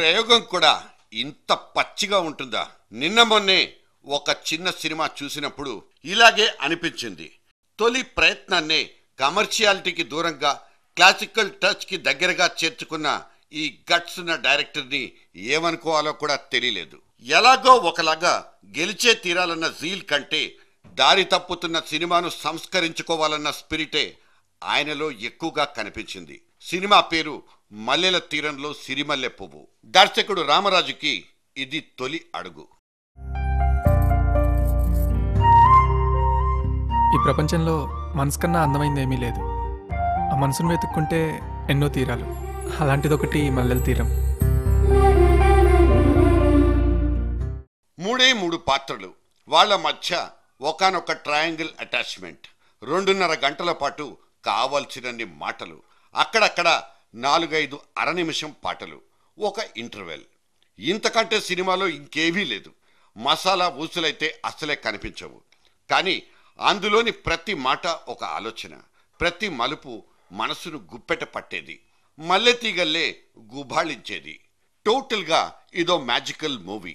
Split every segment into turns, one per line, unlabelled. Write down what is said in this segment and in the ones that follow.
ప్రయోగం కూడా ఇంత పచ్చిగా ఉంటుందా? నిన్న మొన్నే ఒక చిన్న సినిమా చూసినప్పుడు ఇలాగే అనిపించింది. తొలి ప్రయత్నాన్నే కమర్షియాలిటీకి దూరంగా క్లాసికల్ టచ్కి దగ్గరగా చేర్చుకున్న ఈ గట్స్ ఉన్న డైరెక్టర్ని ఏమనుకోవాలో కూడా తెలియలేదు. ఎలాగో ఒకలాగా గెలిచే తీరాలన్న జీల్ కంటే దారి తప్పుతున్న సినిమాను సంస్కరించుకోవాలన్న స్పిరిటే ఆయనలో ఎక్కువగా కనిపించింది. సినిమా పేరు మల్లెల తీరంలో సిరిమల్లె పువ్వు. దర్శకుడు రామరాజుకి ఇది తొలి అడుగు.
ఈ ప్రపంచంలో మనసు కన్నా అందమైంది ఏమీ లేదు. ఆ మనసును వెతుక్కుంటే ఎన్నో తీరాలు. అలాంటిదొకటి మల్లెల తీరం.
3 పాత్రలు, వాళ్ళ మధ్య ఒకానొక ట్రయాంగిల్ అటాచ్మెంట్, 2.5 గంటల పాటు కావాల్సినన్ని మాటలు, అక్కడక్కడ 4-5 అర నిమిషం పాటలు, ఒక ఇంటర్వెల్. ఇంతకంటే సినిమాలో ఇంకేవీ లేదు. మసాలా ఊసులైతే అసలే కనిపించవు. కానీ అందులోని ప్రతి మాట ఒక ఆలోచన, ప్రతి మలుపు మనసును గుప్పెట పట్టేది, మల్లెతీగల్లే గుబాళించేది. టోటల్గా ఇదో మ్యాజికల్ మూవీ.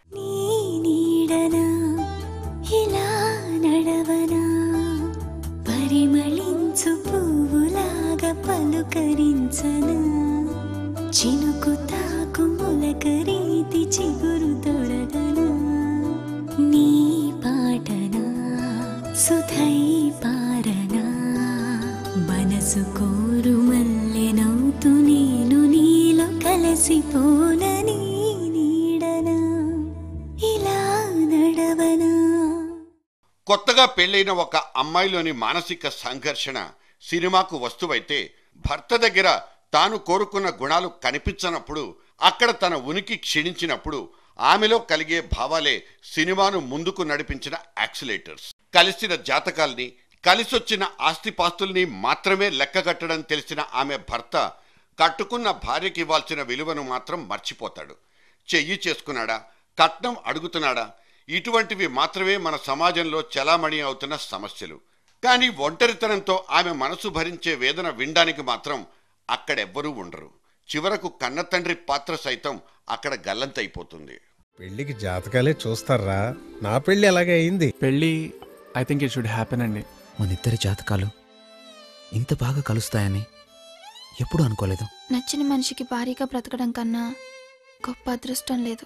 పరిమళించు పువ్వులాగా పలుకరించనా, చినుకు తాకు మొలకరీతి చిగురు తొడగనా, నీ పాటనా సుధై పారనా, మనసు కోరు మల్లెనవుతూ నేను నీలో కలసిపోనని నీడనా ఇలా నడవనా.
కొత్తగా పెళ్ళైన ఒక అమ్మాయిలోని మానసిక సంఘర్షణ సినిమాకు వస్తువైతే, భర్త దగ్గర తాను కోరుకున్న గుణాలు కనిపించనప్పుడు, అక్కడ తన ఉనికి క్షీణించినప్పుడు ఆమెలో కలిగే భావాలే సినిమాను ముందుకు నడిపించిన యాక్సిలేటర్స్. కలిసిన జాతకాల్ని, కలిసొచ్చిన ఆస్తిపాస్తుల్ని మాత్రమే లెక్కగట్టడం తెలిసిన ఆమె భర్త కట్టుకున్న భార్యకి ఇవ్వాల్సిన విలువను మాత్రం మర్చిపోతాడు. చెయ్యి చేసుకున్నాడా, కట్నం అడుగుతున్నాడా, ఇటువంటివి మాత్రమే మన సమాజంలో చలామణి అవుతున్న సమస్యలు. కానీ ఒంటరితనంతో ఆమె మనసు భరించే వేదన వినడానికి మాత్రం అక్కడెవ్వరూ ఉండరు. చివరకు కన్నతండ్రి పాత్ర సైతం అక్కడ గల్లంతైపోతుంది.
పెళ్లికి జాతకాలే చూస్తారా? నా పెళ్లి అలాగే అయింది.
పెళ్ళి I think it should happen అండి.
మనిద్దరి జాతకాలు ఇంత బాగా కలుస్తాయని ఎప్పుడు అనుకోలేదు.
నచ్చిన మనిషికి భారీగా బ్రతకడం కన్నా గొప్ప అదృష్టం లేదు.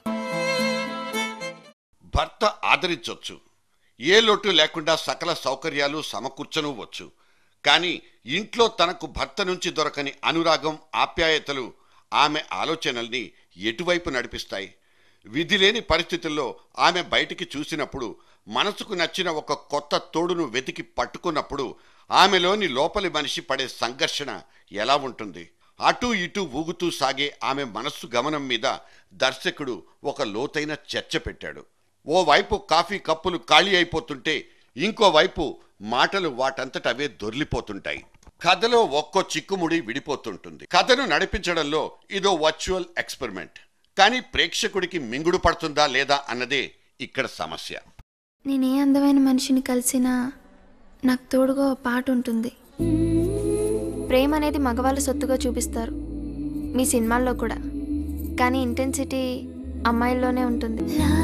భర్త ఆదరించవచ్చు, ఏ లోటు లేకుండా సకల సౌకర్యాలు సమకూర్చనువచ్చు. కానీ ఇంట్లో తనకు భర్త నుంచి దొరకని అనురాగం, ఆప్యాయతలు ఆమె ఆలోచనల్ని ఎటువైపు నడిపిస్తాయి? విధిలేని పరిస్థితుల్లో ఆమె బయటికి చూసినప్పుడు, మనసుకు నచ్చిన ఒక కొత్త తోడును వెతికి పట్టుకున్నప్పుడు ఆమెలోని లోపలి మనిషి పడే సంఘర్షణ ఎలా ఉంటుంది? అటూ ఇటూ ఊగుతూ సాగే ఆమె మనస్సు గమనం మీద దర్శకుడు ఒక లోతైన చర్చ పెట్టాడు. ఓవైపు కాఫీ కప్పులు ఖాళీ అయిపోతుంటే, ఇంకోవైపు మాటలు వాటంతట అవే దొర్లిపోతుంటాయి. కథలో ఒక్కో చిక్కుముడి విడిపోతుంటుంది. కథను నడిపించడంలో ఇదో వర్చువల్ ఎక్స్పెరిమెంట్. కానీ ప్రేక్షకుడికి మింగుడు పడుతుందా లేదా అన్నదే ఇక్కడ సమస్య.
నేనే అందమైన మనిషిని కలిసినా నాకు తోడుగా ఓ పాట ఉంటుంది. ప్రేమ అనేది మగవాళ్ళ సొత్తుగా చూపిస్తారు మీ సినిమాల్లో కూడా, కానీ ఇంటెన్సిటీ అమ్మాయిల్లోనే ఉంటుంది.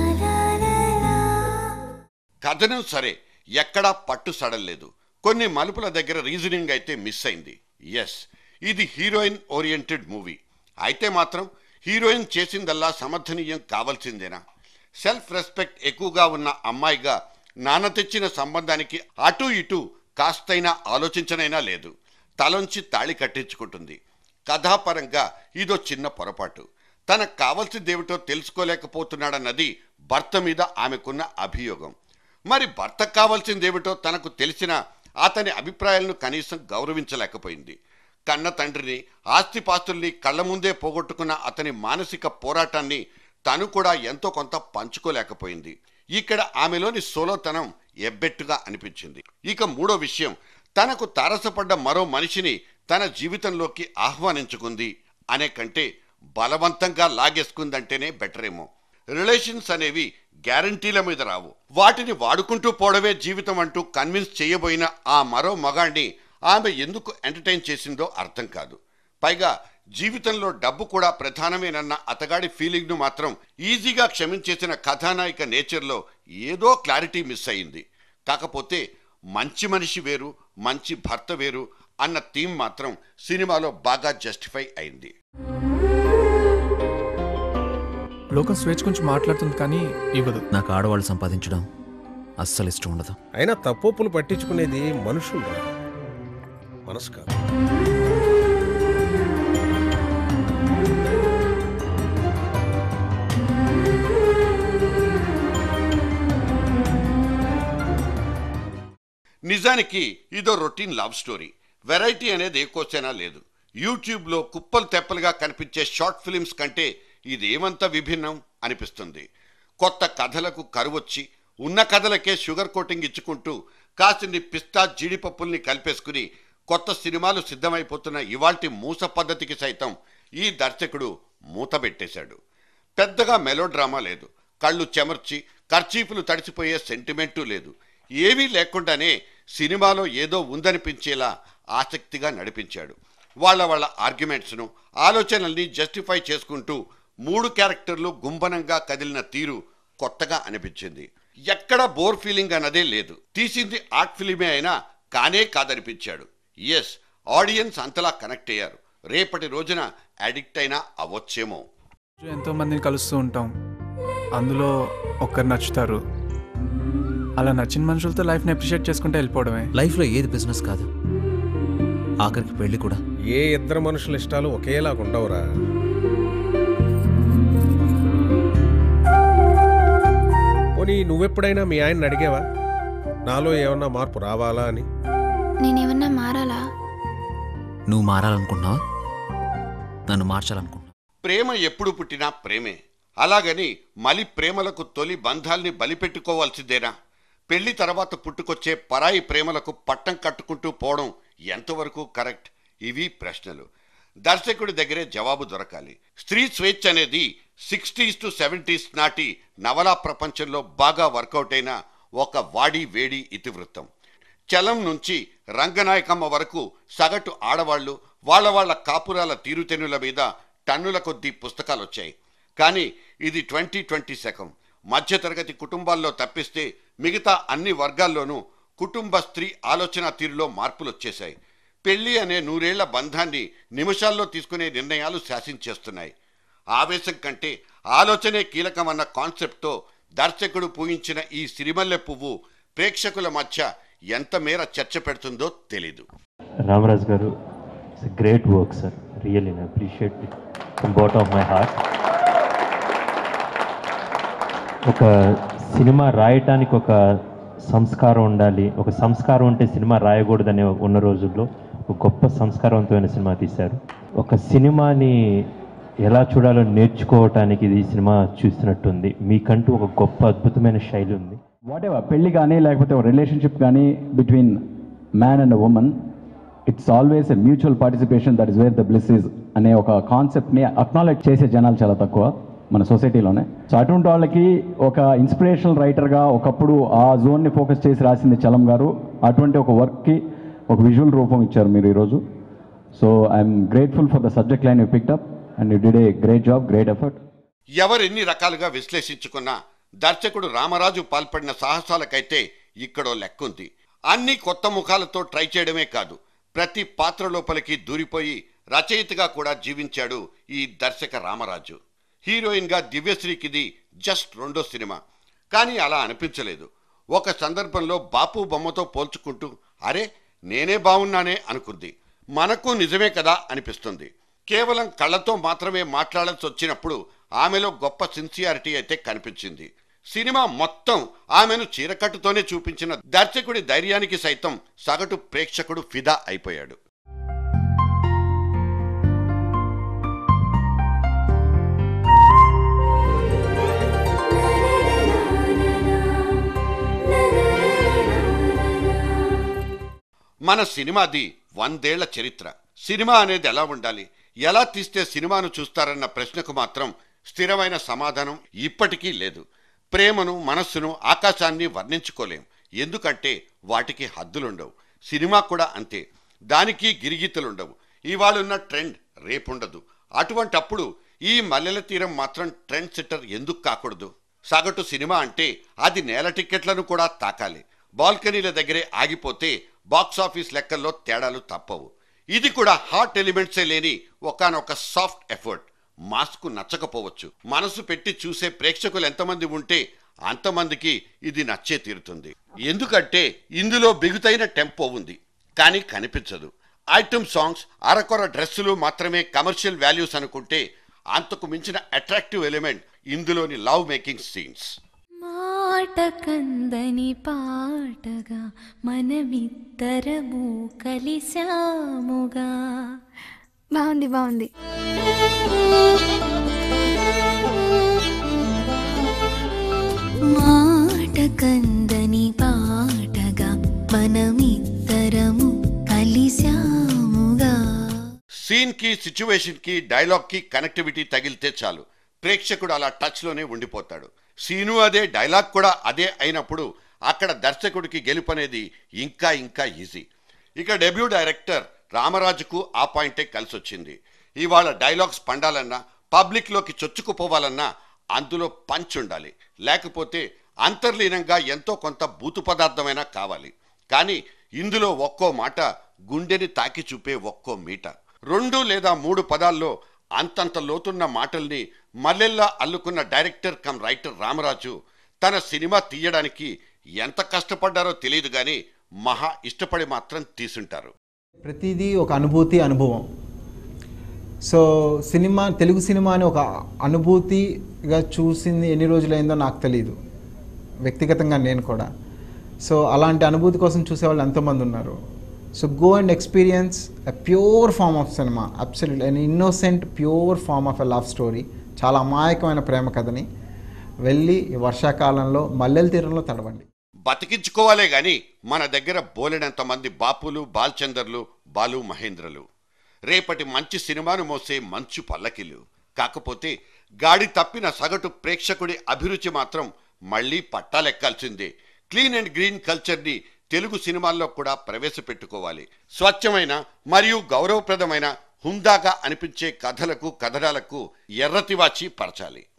కథనం సరే, ఎక్కడా పట్టు సడలేదు. కొన్ని మలుపుల దగ్గర రీజనింగ్ అయితే మిస్ అయింది. ఎస్, ఇది హీరోయిన్ ఓరియంటెడ్ మూవీ అయితే మాత్రం హీరోయిన్ చేసిందల్లా సమర్థనీయం కావాల్సిందేనా? సెల్ఫ్ రెస్పెక్ట్ ఎక్కువగా ఉన్న అమ్మాయిగా నాన్న తెచ్చిన సంబంధానికి అటూ ఇటూ కాస్తైనా ఆలోచించనైనా లేదు. తలొంచి తాళి కట్టించుకుంటుంది. కథాపరంగా ఇదో చిన్న పొరపాటు. తనకు కావాల్సిందేమిటో తెలుసుకోలేకపోతున్నాడన్నది భర్త మీద ఆమెకున్న అభియోగం. మరి భర్తకు కావాల్సిందేమిటో తనకు తెలిసిన అతని అభిప్రాయాలను కనీసం గౌరవించలేకపోయింది. కన్న తండ్రిని, ఆస్తిపాస్తుల్ని కళ్ళ ముందే పోగొట్టుకున్న అతని మానసిక పోరాటాన్ని తను కూడా ఎంతో కొంత పంచుకోలేకపోయింది. ఇక్కడ ఆమెలోని సోలోతనం ఎబ్బెట్టుగా అనిపించింది. ఇక మూడో విషయం, తనకు తారసపడ్డ మరో మనిషిని తన జీవితంలోకి ఆహ్వానించుకుంది అనే కంటే బలవంతంగా లాగేసుకుందంటేనే బెటరేమో. రిలేషన్స్ అనేవి గ్యారంటీల మీద రావు. వాటిని వాడుకుంటూ పోవడమే జీవితం అంటూ కన్విన్స్ చేయబోయిన ఆ మరో మగాణ్ణి ఆమె ఎందుకు ఎంటర్టైన్ చేసిందో అర్థం కాదు. పైగా జీవితంలో డబ్బు కూడా ప్రధానమేనన్న అతగాడి ఫీలింగ్ను మాత్రం ఈజీగా క్షమించేసిన కథానాయిక నేచర్లో ఏదో క్లారిటీ మిస్ అయింది. కాకపోతే మంచి మనిషి వేరు, మంచి భర్త వేరు అన్న థీమ్ మాత్రం సినిమాలో బాగా జస్టిఫై అయింది.
లోకం స్వేచ్ఛ గురించి మాట్లాడుతుంది కానీ ఇవ్వదు.
నాకు ఆడవాళ్ళు సంపాదించడం అస్సలు ఇష్టం ఉండదు.
అయినా తప్పులు పట్టించుకునేది మనుషులు రా, మనసు కాదు.
నిజానికి ఇదో రొటీన్ లవ్ స్టోరీ. వెరైటీ అనేది ఏ కోసైనా లేదు. యూట్యూబ్లో కుప్పలు తెప్పలుగా కనిపించే షార్ట్ ఫిలిమ్స్ కంటే ఇదేమంత విభిన్నం అనిపిస్తుంది. కొత్త కథలకు కరువొచ్చి ఉన్న కథలకే షుగర్ కోటింగ్ ఇచ్చుకుంటూ కాసిన్ని పిస్తా జీడిపప్పుల్ని కలిపేసుకుని కొత్త సినిమాలు సిద్ధమైపోతున్న ఇవాల్టి మూస పద్ధతికి సైతం ఈ దర్శకుడు మూతబెట్టేశాడు. పెద్దగా మెలోడ్రామా లేదు, కళ్ళు చెమర్చి కర్చీపులు తడిసిపోయే సెంటిమెంటు లేదు. ఏమీ లేకుండానే సినిమాలో ఏదో ఉందనిపించేలా ఆసక్తిగా నడిపించాడు. వాళ్ళ ఆర్గ్యుమెంట్స్ను, ఆలోచనల్ని జస్టిఫై చేసుకుంటూ 3 క్యారెక్టర్లు గుంబనంగా కదిలిన తీరు కొత్తగా అనిపించింది. ఎక్కడ బోర్ ఫీలింగ్ అన్నదే లేదు. తీసింది ఆర్ట్ ఫిలిమే అయినా కానే కాదనిపించాడు. ఎస్, ఆడియన్స్ అంతలా కనెక్ట్ అయ్యారు. రేపటి రోజున అడిక్ట్ అయినా అవ్వచ్చేమో.
ఎంతో మందిని కలుస్తూ ఉంటాం, అందులో ఒక్కరు నచ్చుతారు. అలా నచ్చిన మనుషులతో లైఫ్ని అప్రిషియేట్ చేసుకుంటే వెళ్ళిపోవడమే.
లైఫ్లో ఏది బిజినెస్ కాదు, ఆఖరికి పెళ్లి కూడా.
ఏ ఇద్దరు మనుషుల ఇష్టాలు ఒకేలాగా ఉండవురా. పోనీ నువ్వెప్పుడైనా మీ ఆయన్ని అడిగావా నాలో ఏమన్నా మార్పు రావాలా అని?
నేనేమన్నా మారాలా?
నువ్వు మారాలనుకున్నావా? నన్ను మార్చాలనుకున్నా?
ప్రేమ ఎప్పుడు పుట్టినా ప్రేమే. అలాగని మలి ప్రేమలకు తొలి బంధాల్ని బలిపెట్టుకోవాల్సిందేనా? పెళ్లి తర్వాత పుట్టుకొచ్చే పరాయి ప్రేమలకు పట్టం కట్టుకుంటూ పోవడం ఎంతవరకు కరెక్ట్? ఇవి ప్రశ్నలు. దర్శకుడి దగ్గరే జవాబు దొరకాలి. స్త్రీ స్వేచ్ఛ అనేది 60s to 70s నాటి నవలా ప్రపంచంలో బాగా వర్కౌట్ అయిన ఒక వాడి వేడి ఇతివృత్తం. చలం నుంచి రంగనాయకమ్మ వరకు సగటు ఆడవాళ్లు వాళ్ళ కాపురాల తీరుతెన్నుల మీద టన్నుల కొద్దీ పుస్తకాలు వచ్చాయి. కానీ ఇది 2020 శకం. మధ్యతరగతి కుటుంబాల్లో తప్పిస్తే మిగతా అన్ని వర్గాల్లోనూ కుటుంబ స్త్రీ ఆలోచన తీరులో మార్పులు వచ్చేశాయి. పెళ్లి అనే 100 ఏళ్ల బంధాన్ని నిమిషాల్లో తీసుకునే నిర్ణయాలు శాసించేస్తున్నాయి. ఆవేశం కంటే ఆలోచనే కీలకమన్న కాన్సెప్ట్తో దర్శకుడు పూయించిన ఈ సిరిమల్లె పువ్వు ప్రేక్షకుల మధ్య ఎంత మేర చర్చ పెడుతుందో తెలీదు.
రామరాజ్ గారు, it's a great work sir. Really I appreciate it from bottom of my heart. ఒక సినిమా రాయటానికి ఒక సంస్కారం ఉండాలి. ఒక సంస్కారం ఉంటే సినిమా రాయకూడదనే ఉన్న రోజుల్లో ఒక గొప్ప సంస్కారవంతమైన సినిమా తీశారు. ఒక సినిమాని ఎలా చూడాలో నేర్చుకోవటానికి ఇది సినిమా చూస్తున్నట్టుంది. మీకంటూ ఒక గొప్ప అద్భుతమైన శైలి ఉంది.
వాట్ ఎవర్ పెళ్ళి కానీ లేకపోతే ఒక రిలేషన్షిప్ కానీ between man and women, it's always a mutual participation, that is where the bliss is అనే ఒక కాన్సెప్ట్ని అక్నాలెడ్జ్ చేసే జనాలు చాలా తక్కువ మన సొసైటీలోనే. సో అటువంటి వాళ్ళకి ఒక ఇన్స్పిరేషనల్ రైటర్గా ఒకప్పుడు ఆ జోన్ని ఫోకస్ చేసి రాసింది చలం గారు. అటువంటి ఒక వర్క్కి ఒక విజువల్ రూపం ఇచ్చారు మీరు ఈరోజు. So I'm grateful for the subject line you picked up and you did a great job, great effort.
ఎవరెన్ని రకాలుగా విశ్లేషించుకున్నా దర్శకుడు రామరాజు పాల్పడిన సాహసాలకైతే ఇక్కడో లెక్కుంది. అన్ని కొత్త ముఖాలతో ట్రై చేయడమే కాదు, ప్రతి పాత్ర లోపలికి దూరిపోయి రచయితగా కూడా జీవించాడు ఈ దర్శక రామరాజు. హీరోయిన్గా దివ్యశ్రీకిది జస్ట్ 2వ సినిమా. కానీ అలా అనిపించలేదు. ఒక సందర్భంలో బాపు బొమ్మతో పోల్చుకుంటూ అరే నేనే బాగున్నానే అనుకుంది. మనకు నిజమే కదా అనిపిస్తుంది. కేవలం కళ్ళతో మాత్రమే మాట్లాడాల్సి వచ్చినప్పుడు ఆమెలో గొప్ప సిన్సియారిటీ అయితే కనిపించింది. సినిమా మొత్తం ఆమెను చీరకట్టుతోనే చూపించిన దర్శకుడి ధైర్యానికి సైతం సగటు ప్రేక్షకుడు ఫిదా అయిపోయాడు. మన సినిమాది 100 ఏళ్ల చరిత్ర. సినిమా అనేది ఎలా ఉండాలి, ఎలా తీస్తే సినిమాను చూస్తారన్న ప్రశ్నకు మాత్రం స్థిరమైన సమాధానం ఇప్పటికీ లేదు. ప్రేమను, మనస్సును, ఆకాశాన్ని వర్ణించుకోలేం. ఎందుకంటే వాటికి హద్దులుండవు. సినిమా కూడా అంతే, దానికి గిరిగీతలుండవు. ఇవాళున్న ట్రెండ్ రేపుండదు. అటువంటప్పుడు ఈ మల్లెల తీరం మాత్రం ట్రెండ్ సెట్టర్ ఎందుకు కాకూడదు? సగటు సినిమా అంటే అది నేల టిక్కెట్లను కూడా తాకాలి. బాల్కనీల దగ్గరే ఆగిపోతే బాక్సాఫీస్ లెక్కల్లో తేడాలు తప్పవు. ఇది కూడా హాట్ ఎలిమెంట్సే లేని ఒకానొక సాఫ్ట్ ఎఫర్ట్. మాస్కు నచ్చకపోవచ్చు, మనసు పెట్టి చూసే ప్రేక్షకులు ఎంతమంది ఉంటే అంతమందికి ఇది నచ్చే తీరుతుంది. ఎందుకంటే ఇందులో బిగుతైన టెంపో ఉంది, కానీ కనిపించదు. ఐటమ్ సాంగ్స్, అరకొర డ్రెస్సులు మాత్రమే కమర్షియల్ వాల్యూస్ అనుకుంటే అంతకు మించిన అట్రాక్టివ్ ఎలిమెంట్ ఇందులోని లవ్ మేకింగ్ సీన్స్.
మాట కందని పాటగా మనమిద్దరము కలిశాముగా.
బాగుంది బాగుంది.
మాట కందని పాటగా మనమిద్దరము కలిశాముగా.
సీన్ కి, సిచ్యువేషన్ కి, డైలాగ్ కి కనెక్టివిటీ తగిలితే చాలు, ప్రేక్షకుడు అలా టచ్ లోనే ఉండిపోతాడు. సీను అదే, డైలాగ్ కూడా అదే అయినప్పుడు అక్కడ దర్శకుడికి గెలుపనేది ఇంకా ఇంకా ఈజీ. ఇక డెబ్యూ డైరెక్టర్ రామరాజుకు ఆ పాయింటే కలిసొచ్చింది. ఇవాళ డైలాగ్స్ పండాలన్నా, పబ్లిక్లోకి చొచ్చుకుపోవాలన్నా అందులో పంచ్ ఉండాలి. లేకపోతే అంతర్లీనంగా ఎంతో కొంత బూతు పదార్థమైనా కావాలి. కానీ ఇందులో ఒక్కో మాట గుండెని తాకి చూపే ఒక్కో మీట. 2 లేదా 3 పదాల్లో అంతంత లోతున్న మాటల్ని మల్లెల్లా అల్లుకున్న డైరెక్టర్ కమ్ రైటర్ రామరాజు తన సినిమా తీయడానికి ఎంత కష్టపడ్డారో తెలియదు, కానీ మహా ఇష్టపడి మాత్రం తీసుంటారు.
ప్రతిదీ ఒక అనుభవం. సో సినిమా, తెలుగు సినిమాని ఒక అనుభూతిగా చూసింది ఎన్ని రోజులైందో నాకు తెలియదు, వ్యక్తిగతంగా నేను కూడా. సో అలాంటి అనుభూతి కోసం చూసేవాళ్ళు ఎంతోమంది ఉన్నారు. So go and experience a pure form of cinema, absolute an innocent pure form of a love story. చాలా అమాయకమైన ప్రేమ కథని వెళ్ళి ఈ వర్షాకాలంలో మల్లెల తీరంలో తడవండి.
బతికించుకోవాలే గాని మన దగ్గర బోలెడంత మంది బాపులు, బాల్చందర్లు, బాలు మహేంద్రలు, రేపటి మంచి సినిమాను మోసే మంచు పల్లకిలు. కాకపోతే గాడి తప్పిన సగటు ప్రేక్షకుడి అభిరుచి మాత్రం మళ్లీ పట్టాలెక్కాల్సిందే. క్లీన్ అండ్ గ్రీన్ కల్చర్ని తెలుగు సినిమాల్లో కూడా ప్రవేశపెట్టుకోవాలి. స్వచ్ఛమైన మరియు గౌరవప్రదమైన, హుందాగా అనిపించే కథలకు, కథనాలకు ఎర్రతివాచి పరచాలి.